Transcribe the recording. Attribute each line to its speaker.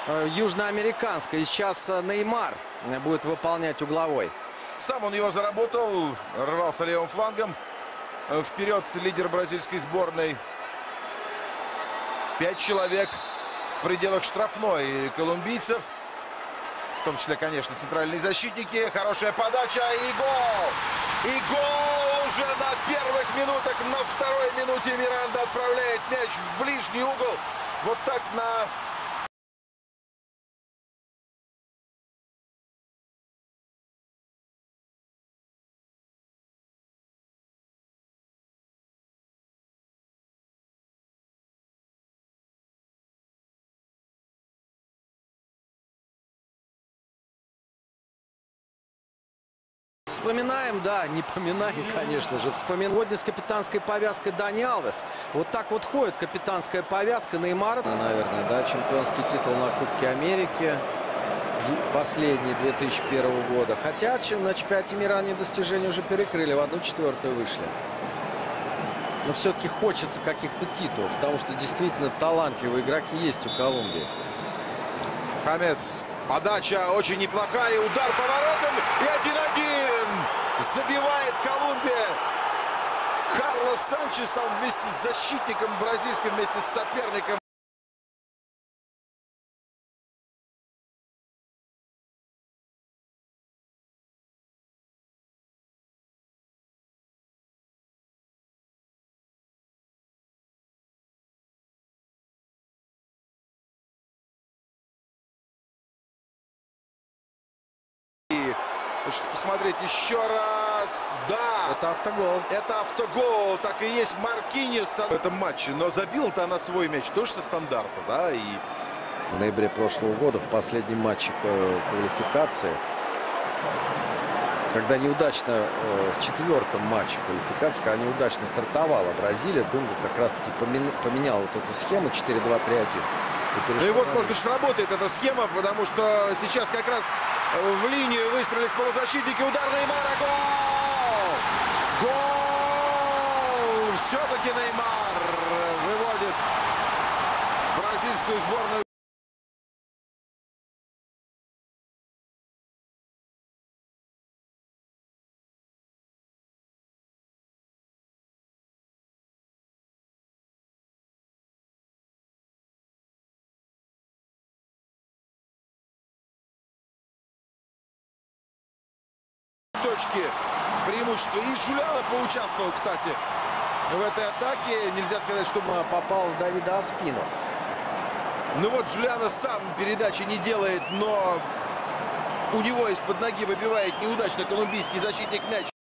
Speaker 1: южноамериканской. И сейчас Неймар будет выполнять угловой.
Speaker 2: Сам он его заработал, рвался левым флангом. Вперед лидер бразильской сборной. 5 человек в пределах штрафной колумбийцев. В том числе, конечно, центральные защитники. Хорошая подача и гол! И гол уже на первых минутах. На второй минуте Миранда отправляет мяч в ближний угол. Вот так на...
Speaker 1: Вспоминаем, да, не поминаем, конечно же. Вспоминаем. Сегодня с капитанской повязкой Дани Алвес. Вот так вот ходит капитанская повязка Неймара. Наверное, да, чемпионский титул на Кубке Америки. Последний 2001 года. Хотя на чемпионате мира они достижения уже перекрыли. В 1/4 вышли. Но все-таки хочется каких-то титулов. Потому что действительно талантливые игроки есть у Колумбии.
Speaker 2: Хамес. Подача очень неплохая. Удар по воротам. И 1-1. Забивает Колумбия. Карлос Санчес там вместе с защитником бразильским, вместе с соперником. Хочется посмотреть еще раз. Да!
Speaker 1: Это автогол.
Speaker 2: Это автогол. Так и есть. Маркиньос в этом матче. Но забил-то она свой мяч тоже со стандарта, да? И...
Speaker 1: В ноябре прошлого года в последнем матче квалификации, когда неудачно в 4-м матче квалификации, когда неудачно стартовала Бразилия, Дунга как раз-таки поменял вот эту схему 4-2-3-1.
Speaker 2: Ну и вот, может быть, сработает эта схема, потому что сейчас как раз в линию выстроились полузащитники. Удар Неймара. Гол! Гол! Все-таки Неймар выводит бразильскую сборную. Точки преимущества. И Жуляна поучаствовал, кстати, в этой атаке. Нельзя сказать, что
Speaker 1: попал в Давида Аспину.
Speaker 2: Ну вот Жуляна сам передачи не делает, но у него из-под ноги выбивает неудачно колумбийский защитник мяч.